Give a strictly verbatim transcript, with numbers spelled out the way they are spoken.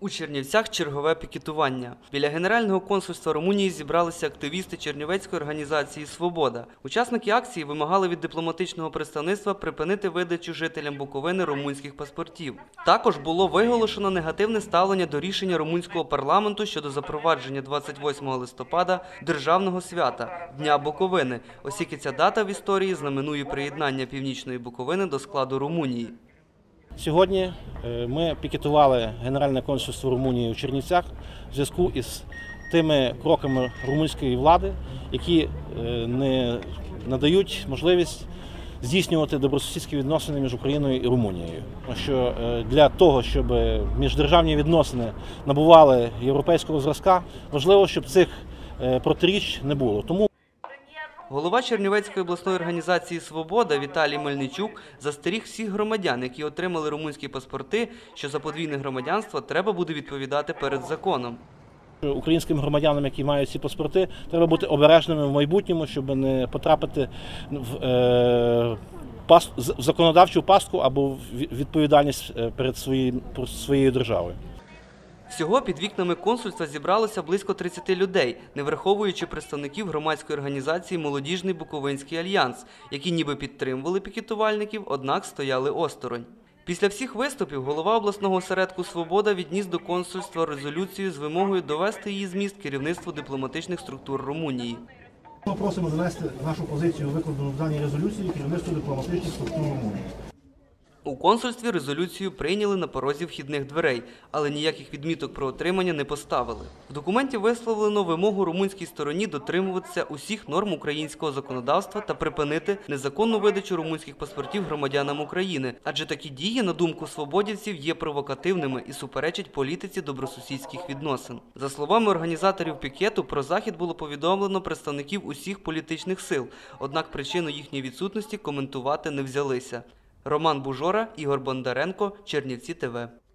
У Чернівцях чергове пікетування. Біля Генерального консульства Румунії зібралися активісти чернівецької організації «Свобода». Учасники акції вимагали від дипломатичного представництва припинити видачу жителям Буковини румунських паспортів. Також було виголошено негативне ставлення до рішення румунського парламенту щодо запровадження двадцять восьмого листопада державного свята – Дня Буковини, оскільки ця дата в історії знаменує приєднання Північної Буковини до складу Румунії. Сьогодні ми пікетували Генеральне консульство Румунії у Чернівцях в зв'язку із тими кроками румунської влади, які не надають можливість здійснювати добросусідські відносини між Україною і Румунією. Що для того, щоб міждержавні відносини набували європейського зразка, важливо, щоб цих протиріч не було. Тому Голова Чернівецької обласної організації «Свобода» Віталій Мельничук застеріг всіх громадян, які отримали румунські паспорти, що за подвійне громадянство треба буде відповідати перед законом. Українським громадянам, які мають ці паспорти, треба бути обережними в майбутньому, щоб не потрапити в, е, пас, в законодавчу пастку або в відповідальність перед своєю, своєю державою. Всього під вікнами консульства зібралося близько тридцяти людей, не враховуючи представників громадської організації «Молодіжний Буковинський альянс», які ніби підтримували пікетувальників, однак стояли осторонь. Після всіх виступів голова обласного осередку «Свобода» відніс до консульства резолюцію з вимогою довести її зміст керівництву дипломатичних структур Румунії. Ми просимо занести нашу позицію, викладену в даній резолюції, керівництву дипломатичних структур Румунії. У консульстві резолюцію прийняли на порозі вхідних дверей, але ніяких відміток про отримання не поставили. В документі висловлено вимогу румунській стороні дотримуватися усіх норм українського законодавства та припинити незаконну видачу румунських паспортів громадянам України, адже такі дії, на думку свободівців, є провокативними і суперечать політиці добросусідських відносин. За словами організаторів пікету, про захід було повідомлено представників усіх політичних сил, однак причину їхньої відсутності коментувати не взялися. Роман Бужора, Ігор Бондаренко, Чернівці ТВ.